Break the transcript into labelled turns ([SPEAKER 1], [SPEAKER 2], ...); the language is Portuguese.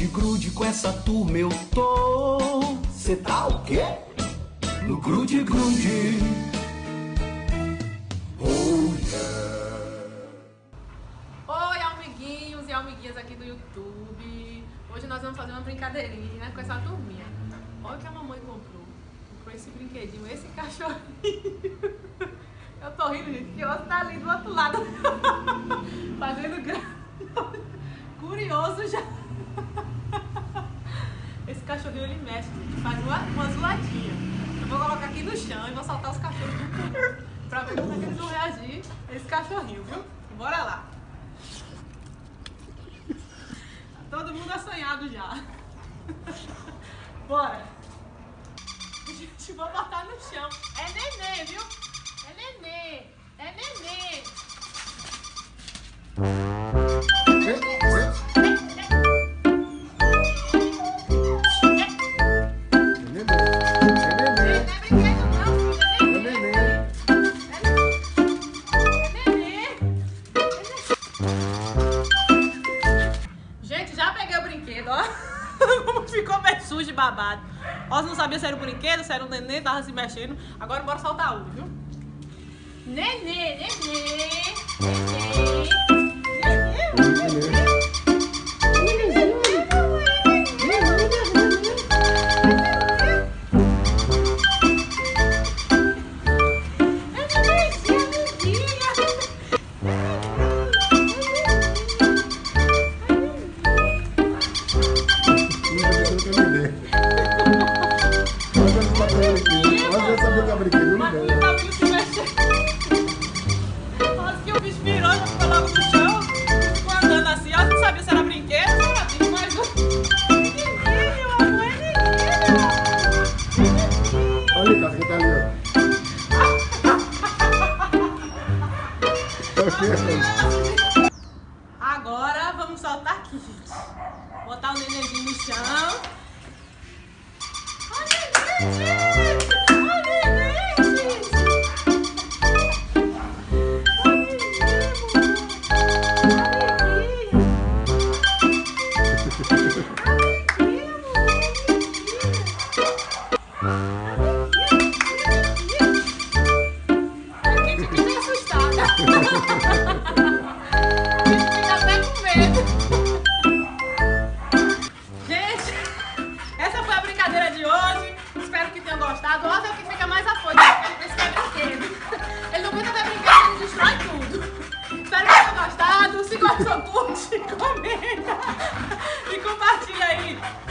[SPEAKER 1] grude, com essa turma eu tô. Cê tá o quê? No grude, grude. Oh, yeah.
[SPEAKER 2] Oi, amiguinhos e amiguinhas aqui do YouTube. Hoje nós vamos fazer uma brincadeirinha com essa turminha. Olha o que a mamãe comprou. Comprou esse brinquedinho, esse cachorrinho. Eu tô rindo, gente, que o outro tá ali do outro lado. Fazendo graça. Curioso já. Esse cachorrinho ele mexe, faz uma zoadinha. Eu vou colocar aqui no chão e vou soltar os cachorros pra ver como é que eles vão reagir a esse cachorrinho, viu? Bora lá. Todo mundo assanhado já. Bora. Gente, vou botar no chão. É neném, viu? É neném. É neném. Gente, já peguei o brinquedo, ó. Ficou bem sujo e babado. Ó, não sabia se era um brinquedo, se era um neném, tava se mexendo. Agora bora soltar o, viu? Neném, neném, neném. Agora vamos soltar aqui, gente. Botar o nenenzinho no chão. Ó, neném, gente! Ó, neném, gente! Gostado, olha o que fica mais afoito, esse que é brinquedo. Ele não aguenta ver brinquedo, ele destrói tudo. Espero que tenham gostado. Se gostou, curte, comenta e compartilha aí.